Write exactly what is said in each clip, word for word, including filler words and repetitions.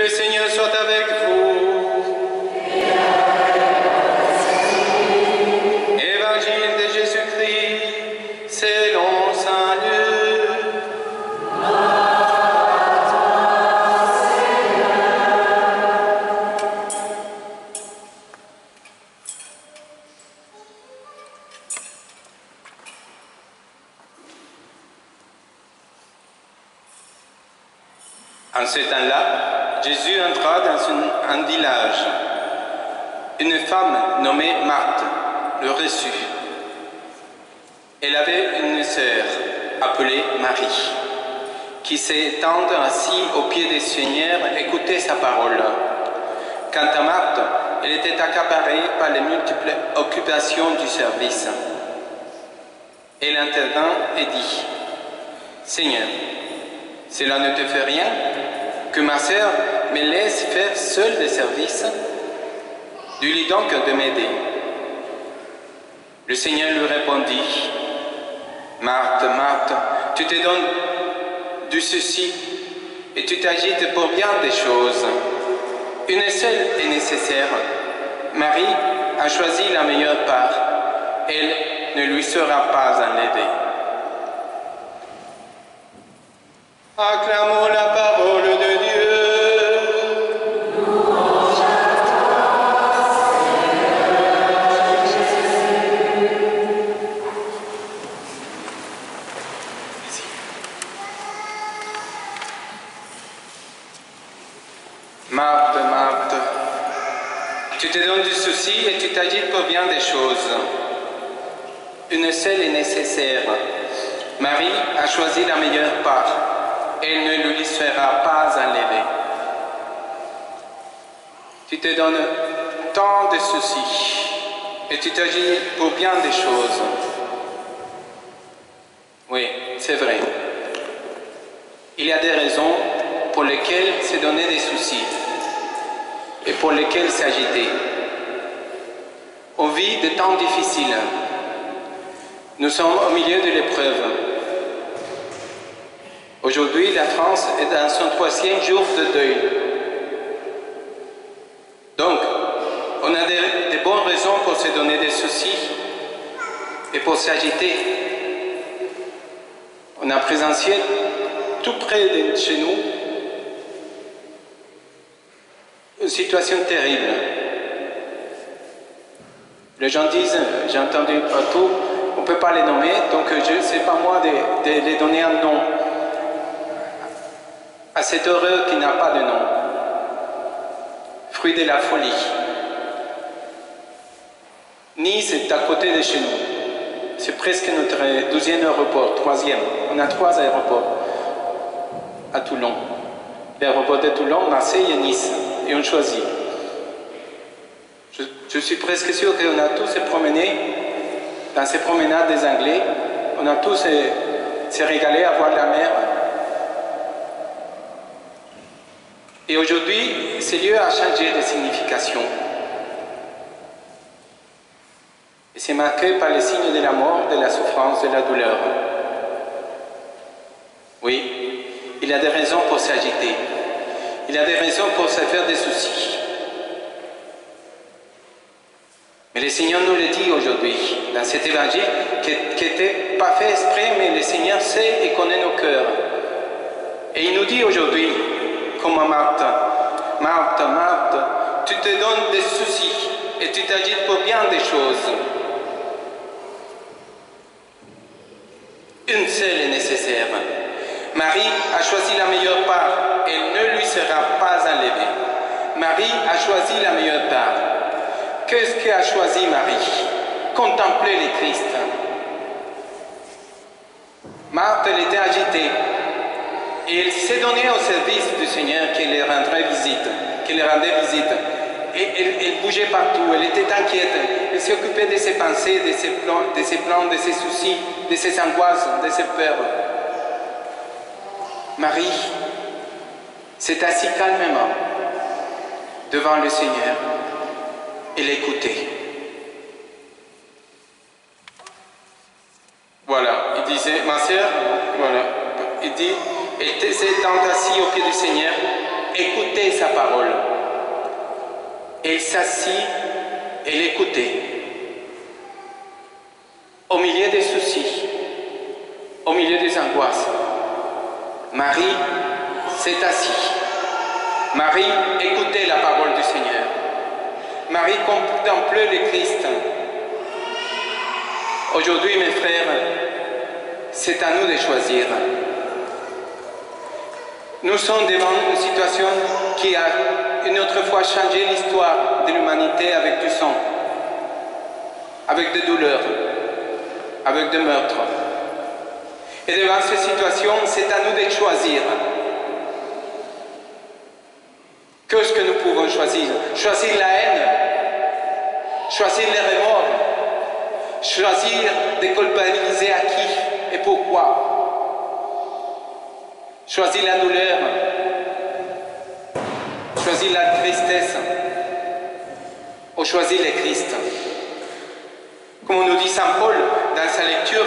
le Seigneur soit avec vous. Évangile de Jésus-Christ, selon saint Luc. En ce temps-là, Jésus entra dans un, un village. Une femme nommée Marthe le reçut. Elle avait une sœur appelée Marie, qui s'étant assise au pied du Seigneur écoutait sa parole. Quant à Marthe, elle était accaparée par les multiples occupations du service. Elle intervint et dit: Seigneur, cela ne te fait rien que ma sœur me laisse faire seule le service? Dis-lui donc de m'aider. Le Seigneur lui répondit: Marthe, Marthe, tu te donnes du souci et tu t'agites pour bien des choses. Une seule est nécessaire. Marie a choisi la meilleure part. Elle ne lui sera pas enlevée. Acclamons la parole de Dieu. Marthe, Marthe, tu te donnes du souci et tu t'agites pour bien des choses. Une seule est nécessaire. Marie a choisi la meilleure part. Elle ne lui sera pas enlevée. Tu te donnes tant de soucis et tu t'agis pour bien des choses. Oui, c'est vrai. Il y a des raisons pour lesquelles se donner des soucis et pour lesquelles s'agiter. On vit des temps difficiles. Nous sommes au milieu de l'épreuve. Aujourd'hui, la France est dans son troisième jour de deuil. Donc, on a de, de bonnes raisons pour se donner des soucis et pour s'agiter. On a présencié tout près de chez nous une situation terrible. Les gens disent, j'ai entendu partout, on ne peut pas les nommer, donc je ne sais pas moi de, de les donner un nom à cette horreur qui n'a pas de nom, fruit de la folie. Nice est à côté de chez nous. C'est presque notre douzième aéroport, troisième. On a trois aéroports à Toulon. L'aéroport de Toulon, Marseille et Nice. Et on choisit. Je, je suis presque sûr qu'on a tous se promené dans ces promenades des Anglais. On a tous se, se régalé à voir la mer. Et aujourd'hui, ce lieu a changé de signification. Et c'est marqué par les signes de la mort, de la souffrance, de la douleur. Oui, il y a des raisons pour s'agiter. Il y a des raisons pour se faire des soucis. Mais le Seigneur nous le dit aujourd'hui, dans cet évangile, qui n'était pas fait exprès, mais le Seigneur sait et connaît nos cœurs. Et il nous dit aujourd'hui, comme à Marthe, Marthe, Marthe, tu te donnes des soucis et tu t'agites pour bien des choses. Une seule est nécessaire. Marie a choisi la meilleure part, elle ne lui sera pas enlevée. Marie a choisi la meilleure part. Qu'est-ce qu'a choisi Marie? Contempler le Christ. Marthe, elle était agitée. Et elle s'est donnée au service du Seigneur qui lui rendrait visite, qui lui rendait visite. Et elle, elle bougeait partout, elle était inquiète, elle s'occupait de ses pensées, de ses plans, de ses plans, de ses soucis, de ses angoisses, de ses peurs. Marie s'est assise calmement devant le Seigneur et l'écoutait. Voilà, il disait, ma sœur, voilà, il dit, elle s'est assise au pied du Seigneur écouter sa parole. Elle s'assit et l'écoutait. Au milieu des soucis, au milieu des angoisses, Marie s'est assise. Marie écoutait la parole du Seigneur. Marie contemplait le Christ. Aujourd'hui, mes frères, c'est à nous de choisir. Nous sommes devant une situation qui a une autre fois changé l'histoire de l'humanité avec du sang, avec des douleurs, avec des meurtres. Et devant cette situation, c'est à nous de choisir. Qu'est-ce que nous pouvons choisir? Choisir la haine, choisir les remords, choisir de culpabiliser à qui et pourquoi. Choisir la douleur, choisir la tristesse, ou choisir le Christ. Comme nous dit Saint Paul dans sa lecture,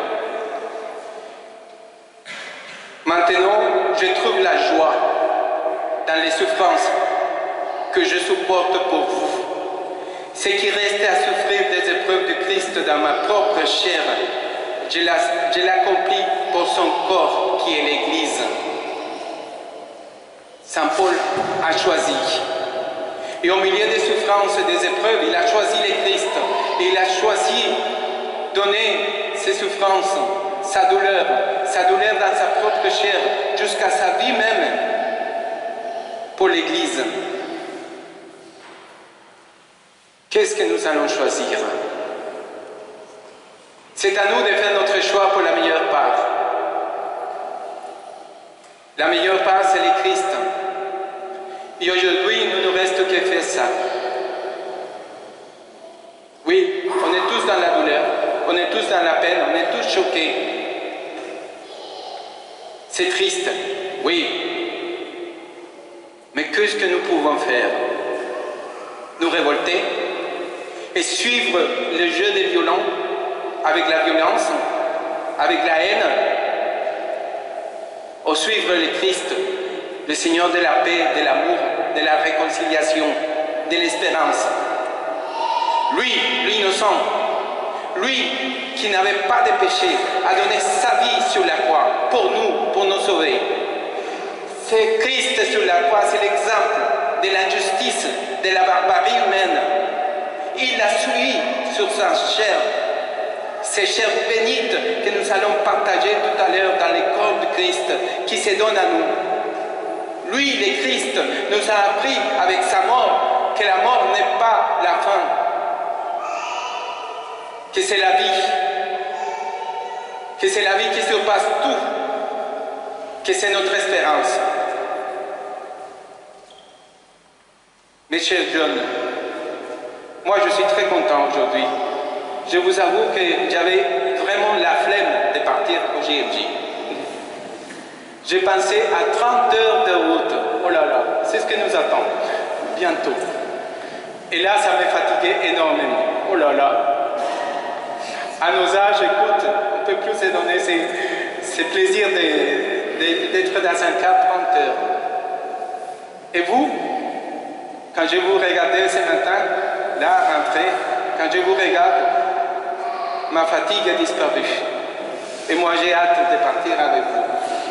maintenant je trouve la joie dans les souffrances que je supporte pour vous. Ce qui restait à souffrir des épreuves du Christ dans ma propre chair, je l'accomplis pour son corps qui est l'Église. Saint Paul a choisi. Et au milieu des souffrances et des épreuves, il a choisi le Christ. Et il a choisi donner ses souffrances, sa douleur, sa douleur dans sa propre chair, jusqu'à sa vie même, pour l'Église. Qu'est-ce que nous allons choisir? C'est à nous de faire notre choix pour la meilleure part. La meilleure part, c'est le Christ. Et aujourd'hui, il ne nous reste que faire ça. Oui, on est tous dans la douleur, on est tous dans la peine, on est tous choqués. C'est triste, oui. Mais qu'est-ce que nous pouvons faire? Nous révolter et suivre le jeu des violents avec la violence, avec la haine, ou suivre le Christ, le Seigneur de la paix, de l'amour, de la réconciliation, de l'espérance. Lui, l'innocent, lui qui n'avait pas de péché, a donné sa vie sur la croix pour nous, pour nous sauver. C'est Christ sur la croix, c'est l'exemple de l'injustice, de la barbarie humaine. Il a suivi sur sa chair, ces chairs bénites que nous allons partager tout à l'heure dans le corps de Christ qui se donne à nous. Lui, le Christ, nous a appris avec sa mort que la mort n'est pas la fin, que c'est la vie, que c'est la vie qui surpasse tout, que c'est notre espérance. Mes chers jeunes, moi je suis très content aujourd'hui. Je vous avoue que j'avais vraiment la flemme de partir au J M J. J'ai pensé à trente heures de route. Oh là là, c'est ce que nous attend bientôt. Et là, ça m'a fatigué énormément. Oh là là. À nos âges, écoute, on ne peut plus se donner ces, ces plaisirs d'être dans un car trente heures. Et vous, quand je vous regardais ce matin, là, rentré, quand je vous regarde, ma fatigue a disparu. Et moi, j'ai hâte de partir avec vous.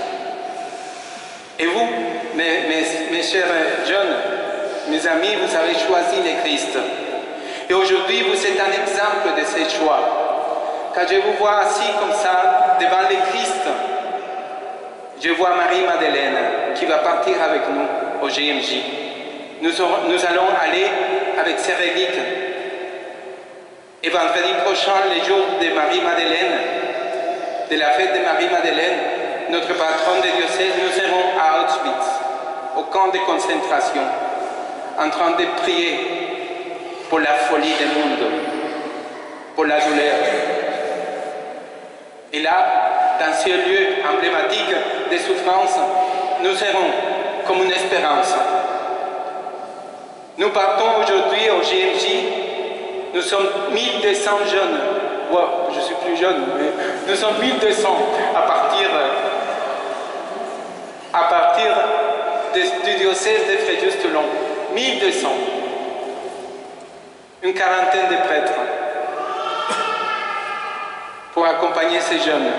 Et vous, mes, mes, mes chers jeunes, mes amis, vous avez choisi le Christ. Et aujourd'hui, vous êtes un exemple de ce choix. Quand je vous vois assis comme ça, devant le Christ, je vois Marie-Madeleine qui va partir avec nous au J M J. Nous, nous allons aller avec ses reliques. Et vendredi prochain, le jour de Marie-Madeleine, de la fête de Marie-Madeleine, notre patronne de diocèse, nous serons à Auschwitz, au camp de concentration, en train de prier pour la folie du monde, pour la douleur. Et là, dans ce lieu emblématique de souffrance, nous serons comme une espérance. Nous partons aujourd'hui au J M J. Nous sommes mille deux cents jeunes. Wow, je suis plus jeune, mais nous sommes mille deux cents à partir, à partir du diocèse de Fréjus-Toulon, mille deux cents. Une quarantaine de prêtres pour accompagner ces jeunes.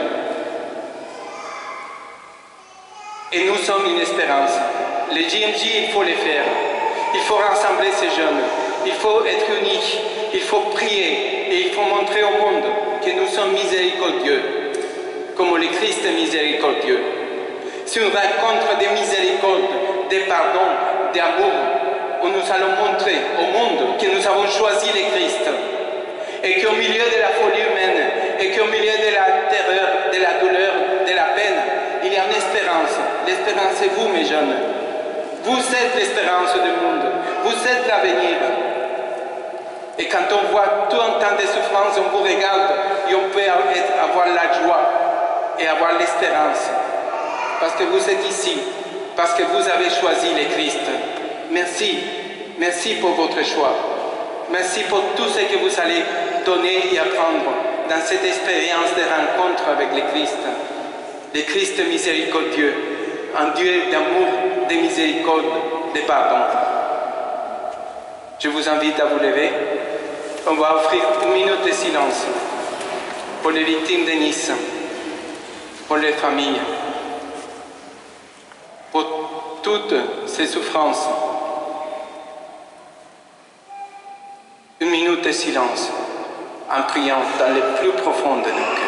Et nous sommes une espérance. Les J M J, il faut les faire. Il faut rassembler ces jeunes. Il faut être unis. Il faut prier. Et il faut montrer au monde que nous sommes miséricordieux, comme le Christ est miséricordieux. C'est une rencontre de miséricorde, de pardon, d'amour, où nous allons montrer au monde que nous avons choisi le Christ. Et qu'au milieu de la folie humaine, et qu'au milieu de la terreur, de la douleur, de la peine, il y a une espérance. L'espérance, c'est vous, mes jeunes. Vous êtes l'espérance du monde. Vous êtes l'avenir. Et quand on voit tout un temps de souffrance, on vous regarde et on peut avoir la joie et avoir l'espérance. Parce que vous êtes ici. Parce que vous avez choisi le Christ. Merci. Merci pour votre choix. Merci pour tout ce que vous allez donner et apprendre dans cette expérience de rencontre avec le Christ. Le Christ miséricordieux, un Dieu d'amour, de miséricorde, de pardon. Je vous invite à vous lever. On va offrir une minute de silence pour les victimes de Nice, pour les familles, pour toutes ces souffrances. Une minute de silence en priant dans le plus profond de nos cœurs.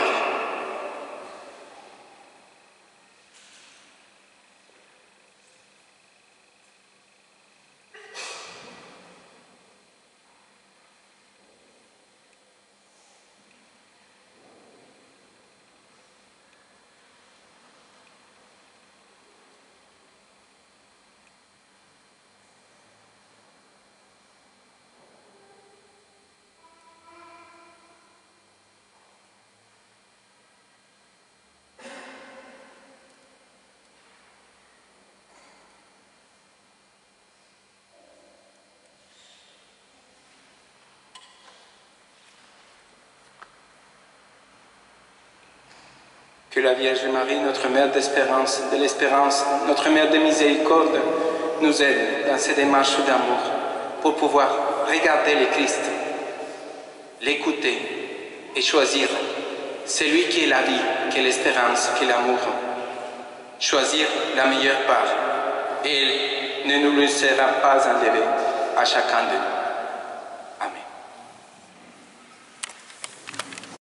Que la Vierge Marie, notre Mère d'espérance, de l'espérance, notre Mère de miséricorde, nous aide dans ces démarches d'amour pour pouvoir regarder le Christ, l'écouter et choisir celui qui est la vie, qui est l'espérance, qui est l'amour. Choisir la meilleure part et elle ne nous le sera pas enlevée à chacun de nous.